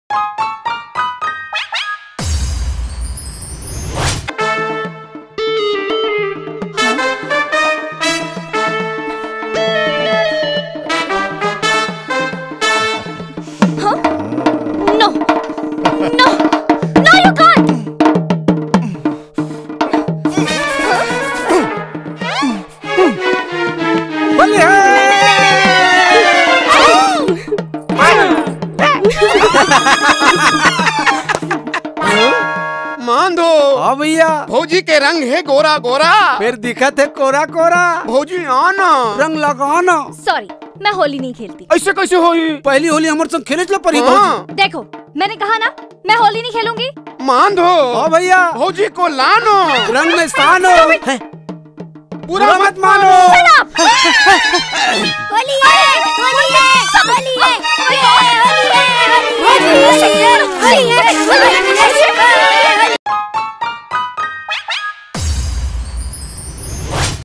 मान दो। हाँ भैया। भौजी के रंग है गोरा गोरा, फिर दिखत है कोरा कोरा। भौजी आना रंग लगाना। सॉरी, मैं होली नहीं खेलती। ऐसे कैसे होई? पहली होली हमारे संग खेले चला परी। हाँ। देखो, मैंने कहा ना मैं होली नहीं खेलूंगी। मान दो। हाँ भैया। भौजी को लानो, रंग में स्थानो, बुरा मत मानो। होली है, होली है, होली है, होली है, होली है।